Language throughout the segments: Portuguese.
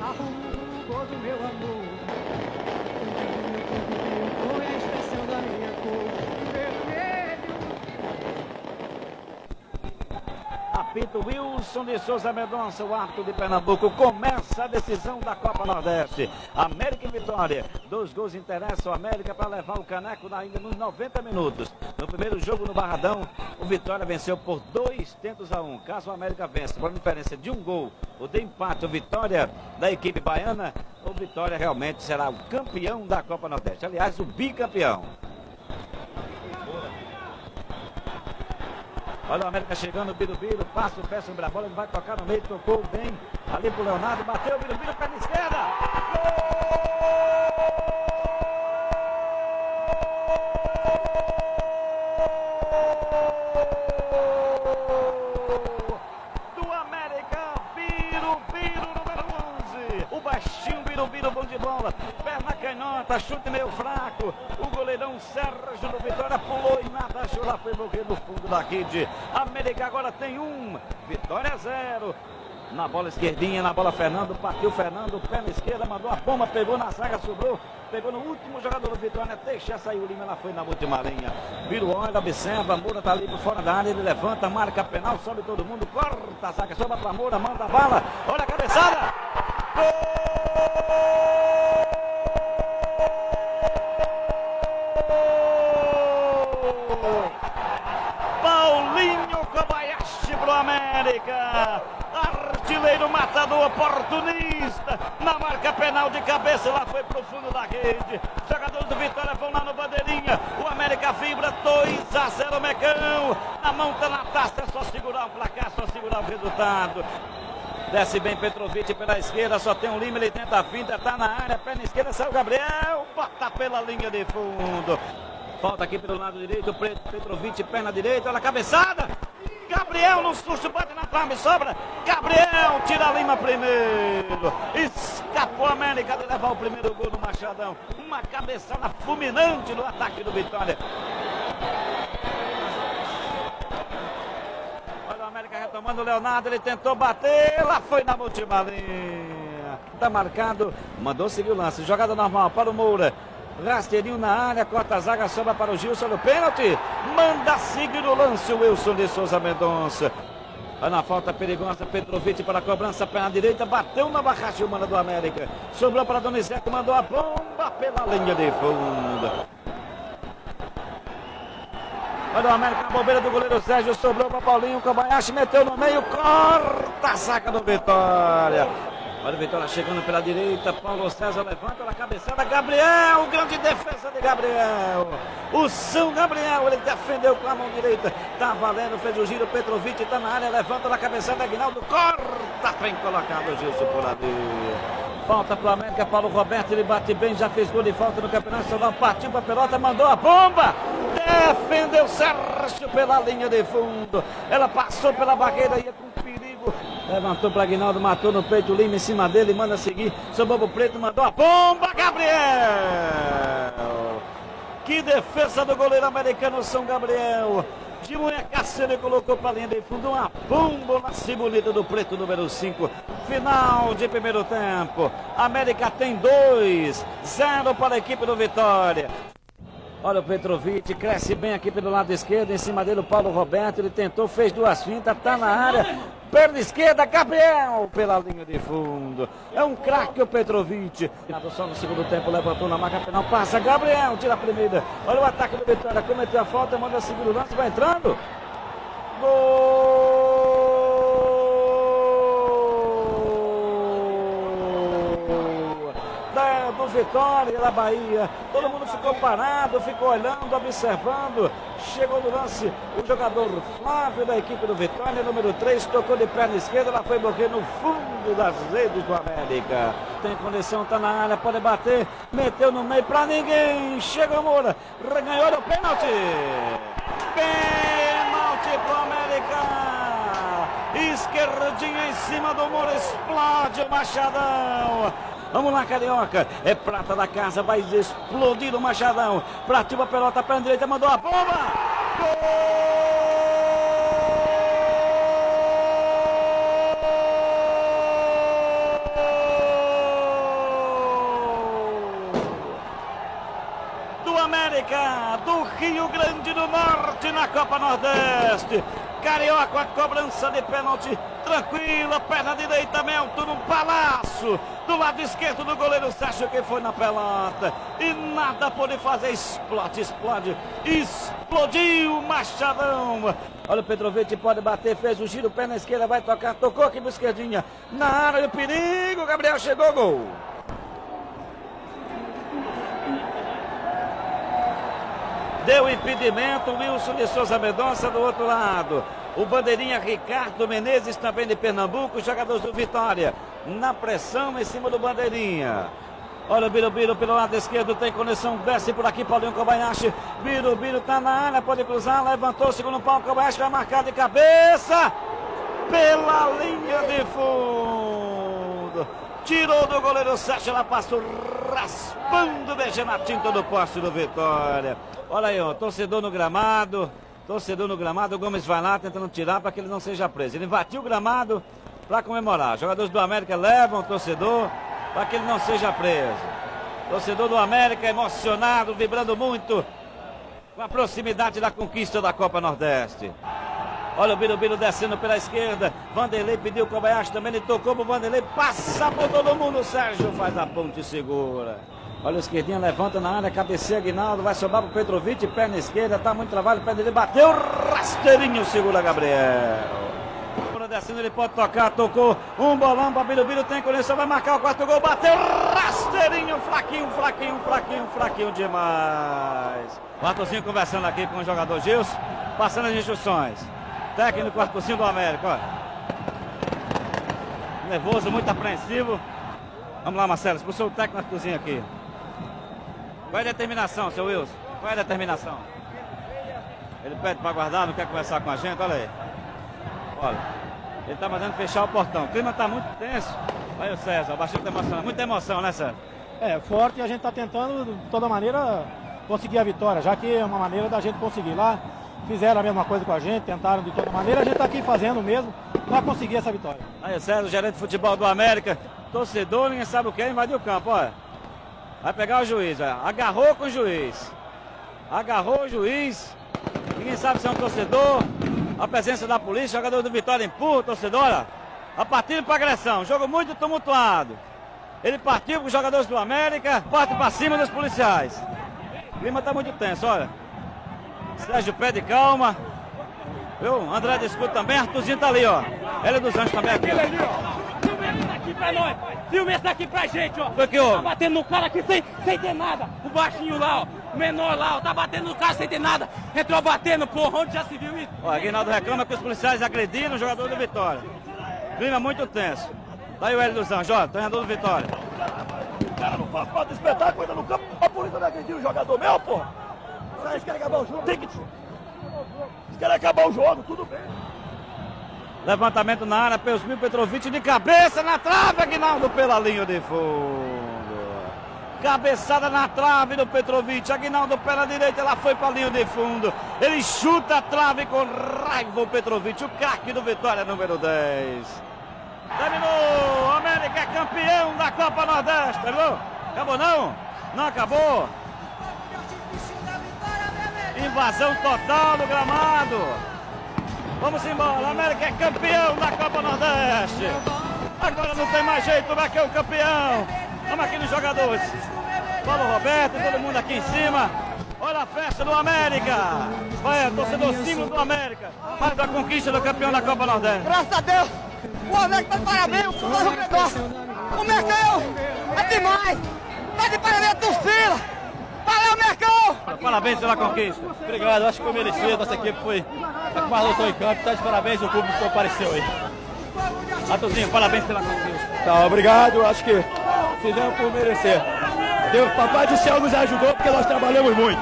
arrumo todo meu amor. Com a expressão da minha cor vermelho. Apito Wilson de Souza Mendonça, o árbitro de Pernambuco. Começa a decisão da Copa Nordeste. América e Vitória. 2 gols interessam a América para levar o caneco ainda nos 90 minutos. No primeiro jogo no Barradão, o Vitória venceu por 2-1. Caso o América vença por diferença de 1 gol, ou de empate, o Vitória da equipe baiana, o Vitória realmente será o campeão da Copa Nordeste. Aliás, o bicampeão. Olha o América chegando, o Birubiru, passa o pé sobre a bola, ele vai tocar no meio, tocou bem ali pro Leonardo, bateu o Birubiru, pé na esquerda. Gol do América, Birubiru, número 11. O baixinho Birubiru, bom de bola, perna canhota, chute meio fraco. O goleirão Sérgio do Vitória pulou e nada, achou lá, foi morrer no fundo da rede. América agora tem 1, Vitória 0. Na bola esquerdinha, na bola Fernando, partiu Fernando, pé na esquerda, mandou a bomba, pegou na zaga, sobrou, pegou no último jogador do Vitória, deixa sair o Lima, ela foi na última linha. Vira o olho, observa, Moura tá ali por fora da área, ele levanta, marca penal, sobe todo mundo, corta a zaga, sobra pra Moura, manda a bala, olha a cabeçada, gol! Paulinho Kobayashi pro América, artilheiro, matador, oportunista, na marca penal de cabeça, lá foi pro fundo da rede. Jogadores do Vitória vão lá no bandeirinha, o América vibra, 2-0 Mecão, a mão tá na taça, é só segurar o placar, só segurar o resultado. Desce bem Petrovic pela esquerda, só tem um Lima, ele tenta a finta, tá na área, pé na esquerda, saiu o Gabriel, bota pela linha de fundo. Falta aqui pelo lado direito, Petrovic, perna direita, olha a cabeçada. Gabriel no susto, bate na trave, sobra. Gabriel tira a Lima primeiro. Escapou a América de levar o primeiro gol do Machadão. Uma cabeçada fulminante no ataque do Vitória. Olha o América retomando o Leonardo, ele tentou bater, lá foi na última linha. Tá marcado, mandou seguir o lance. Jogada normal para o Moura. Rasteirinho na área, corta a zaga, sobra para o Gilson no pênalti. Manda seguir o lance o Wilson de Souza Mendonça. Olha na falta perigosa, Petrovic para a cobrança, perna direita, bateu na barragem humana do América. Sobrou para Donizete, mandou a bomba pela linha de fundo. Olha o América na bobeira do goleiro Sérgio, sobrou para Paulinho, Kobayashi meteu no meio, corta a saca do Vitória. Olha o Vitória chegando pela direita, Paulo César levanta na cabeçada, Gabriel, grande defesa de Gabriel. O São Gabriel, ele defendeu com a mão direita, tá valendo, fez o giro, Petrovic tá na área, levanta na cabeçada, Aguinaldo, corta, bem colocado, Gilson por ali. Falta pro América, Paulo Roberto, ele bate bem, já fez gol de falta no Campeonato Nacional, partiu pra pelota, mandou a bomba, defendeu Sérgio pela linha de fundo, ela passou pela barreira, ia com perigo, levantou para Aguinaldo, matou no peito o Lima em cima dele, manda seguir, sobrou pro Preto, mandou a bomba, Gabriel! Que defesa do goleiro americano São Gabriel! De munhecaça ele colocou para a linha de fundo, uma bomba na cibolita do Preto, número 5. Final de primeiro tempo. América tem 2-0 para a equipe do Vitória. Olha o Petrovic, cresce bem aqui pelo lado esquerdo, em cima dele o Paulo Roberto, ele tentou, fez 2 fintas, tá na área, perna esquerda, Gabriel pela linha de fundo. É um craque o Petrovic. Só no segundo tempo, levantou na marca penal, passa, Gabriel, tira a primeira. Olha o ataque do Vitória, cometeu a falta, manda segundo lance, vai entrando. Gol! Do Vitória da Bahia, todo mundo ficou parado, ficou olhando, observando, chegou no lance o jogador Flávio da equipe do Vitória, número 3, tocou de perna esquerda, ela foi morrer no fundo das redes do América, tem condição, tá na área, pode bater, meteu no meio pra ninguém, chegou Moura, ganhou o pênalti, pro América, esquerdinha em cima do Moura, explode o Machadão. Vamos lá, Carioca. É prata da casa. Vai explodir o Machadão. Pratiu a pelota, perna direita, mandou a bomba. Gol! América do Rio Grande do Norte na Copa Nordeste. Carioca, a cobrança de pênalti tranquila, perna direita, Melton no Palácio, do lado esquerdo do goleiro Sérgio, que foi na pelota, e nada pôde fazer, explodiu o Machadão. Olha o Petrovic, pode bater, fez o giro, pé na esquerda, vai tocar, tocou aqui na esquerdinha, na área, o perigo, Gabriel chegou, gol. Deu impedimento, Wilson de Souza Mendonça do outro lado. O bandeirinha Ricardo Menezes, também de Pernambuco, jogadores do Vitória. Na pressão em cima do bandeirinha. Olha o Birubiru pelo lado esquerdo, tem conexão, desce por aqui, Paulinho Kobayashi. Birubiru tá na área, pode cruzar, levantou o segundo pau, Kobayashi vai marcar de cabeça. Pela linha de fundo. Tirou do goleiro Sérgio, ela passou raspando, beijando a tinta do poste do Vitória. Olha aí, ó, torcedor no gramado, o Gomes vai lá tentando tirar para que ele não seja preso. Ele invadiu o gramado para comemorar. Jogadores do América levam o torcedor para que ele não seja preso. Torcedor do América emocionado, vibrando muito com a proximidade da conquista da Copa Nordeste. Olha o Birubiru descendo pela esquerda. Vanderlei pediu o Kobayashi também, ele tocou pro Vanderlei, passa por todo mundo. O Sérgio faz a ponte e segura. Olha o esquerdinha, levanta na área, cabeceia Aguinaldo, vai sobrar pro Petrovic, perna esquerda, tá muito trabalho, perna dele, bateu, rasteirinho, segura Gabriel. Descendo, ele pode tocar, tocou, um bolão para Birubiru, tem condição, vai marcar o quarto gol, bateu, rasteirinho, fraquinho demais. O Arthurzinho conversando aqui com o jogador Gilson, passando as instruções. Técnico Arthurzinho do América, olha. Nervoso, muito apreensivo. Vamos lá, Marcelo, expulsou o técnico Arthurzinho aqui. Qual é a determinação, seu Wilson? Qual é a determinação? Ele pede para guardar, não quer conversar com a gente, olha aí. Olha, ele tá mandando fechar o portão. O clima tá muito tenso. Olha o César, bastante emoção. Muita emoção, né, César? É, forte, e a gente tá tentando, de toda maneira, conseguir a vitória, já que é uma maneira da gente conseguir. Lá fizeram a mesma coisa com a gente, tentaram de toda maneira, a gente tá aqui fazendo mesmo para conseguir essa vitória. Aí o César, o gerente de futebol do América, torcedor, ninguém sabe o que, invadiu o campo, olha. Vai pegar o juiz, olha. Agarrou com o juiz. Agarrou o juiz. Ninguém sabe se é um torcedor. A presença da polícia, jogador do Vitória empurra o torcedor, olha. A partida para agressão, jogo muito tumultuado. Ele partiu com os jogadores do América, parte para cima dos policiais. O clima tá muito tenso, olha. Sérgio pede calma. Viu? André discute também, Arthurzinho tá ali, ó. Hélio dos Anjos também aqui, ó. Filma esse daqui pra nós, filma esse daqui pra gente, ó. Foi que houve? Tá batendo no cara aqui sem ter nada. O baixinho lá, ó, o menor lá, ó, tá batendo no cara sem ter nada. Entrou batendo, porra, onde já se viu isso? Ó, Aguinaldo reclama que os policiais agrediram o jogador do Vitória. Clima muito tenso. Tá aí o Hélio dos Anjos, ó, treinador do Vitória. O cara não faz parte do espetáculo, ainda no campo, a polícia não agrediu o jogador meu, porra. Vocês querem acabar o jogo? Tem que... Vocês querem acabar o jogo, tudo bem. Levantamento na área, Peusmil Petrovic de cabeça na trave, Aguinaldo pela linha de fundo. Cabeçada na trave do Petrovic, Aguinaldo pela direita, ela foi para a linha de fundo. Ele chuta a trave com raiva o Petrovic, o craque do Vitória número 10. Terminou, o América é campeão da Copa Nordeste, terminou? Acabou não? Não acabou? Invasão total no gramado. Vamos embora, o América é campeão da Copa Nordeste. Agora não tem mais jeito, vai que é o campeão. Vamos aqui nos jogadores. Paulo Roberto, todo mundo aqui em cima. Olha a festa do América. Vai, torcedor símbolo do América. Mais da conquista do campeão da Copa Nordeste. Graças a Deus, o América tá de parabéns, o Mercão é demais. Tá de parabéns a torcida. Valeu, Mercão! Parabéns pela conquista. Obrigado, acho que foi merecido. Nossa equipe foi a que mais lutou em campo. Tá de parabéns, o público compareceu aí. Arthurzinho, parabéns pela conquista. Tá, obrigado, acho que fizemos por merecer. Deus, Papai do Céu nos ajudou porque nós trabalhamos muito.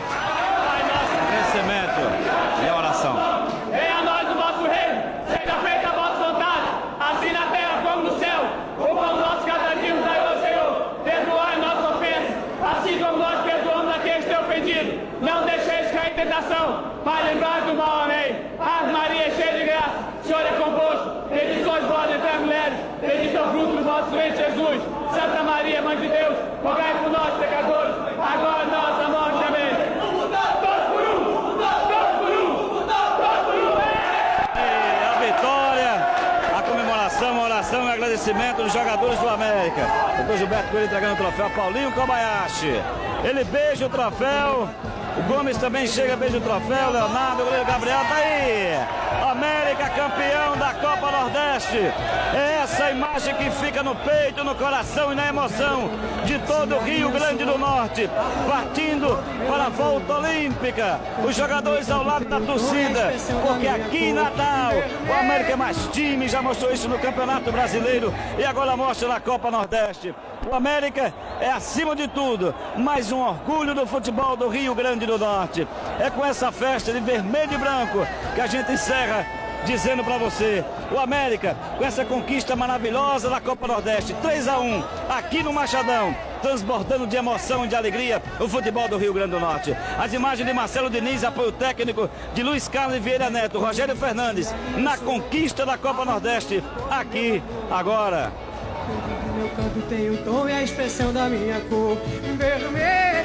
Agradecimento e a oração. Venha a nós o nosso reino, seja feita a vossa vontade, assim na terra como no céu. O pão nosso cada dia nos dai, ó Senhor, perdoai nossas ofensas, assim como nós perdoamos a quem tem ofendido. Não deixeis cair em tentação, mas livrai do mal, amém. Ave Maria, cheia de graça, o Senhor é convosco. Bendita sois vós entre as mulheres, bendito é o fruto do vosso ventre, Jesus. Santa Maria, Mãe de Deus, rogai por nós, pecadores, agora e na nossa morte, amém. agradecimento dos jogadores do América. Depois Gilberto Coelho entregando o troféu a Paulinho Kobayashi. Ele beija o troféu. O Gomes também chega, beija o troféu. Leonardo, o goleiro Gabriel, tá aí. América campeão da Copa Nordeste. É essa imagem que fica no peito, no coração e na emoção de todo o Rio Grande do Norte. Partindo para a volta olímpica. Os jogadores ao lado da torcida. Porque aqui em Natal, o América é mais time. Já mostrou isso no Campeonato Brasileiro e agora mostra na Copa Nordeste. O América é, acima de tudo, mais um orgulho do futebol do Rio Grande do Norte. É com essa festa de vermelho e branco que a gente encerra dizendo para você, o América, com essa conquista maravilhosa da Copa Nordeste, 3-1, aqui no Machadão, transbordando de emoção e de alegria o futebol do Rio Grande do Norte. As imagens de Marcelo Diniz, apoio técnico de Luiz Carlos Vieira Neto, Rogério Fernandes, na conquista da Copa Nordeste, aqui, agora. Meu canto tem o tom e a expressão da minha cor vermelha.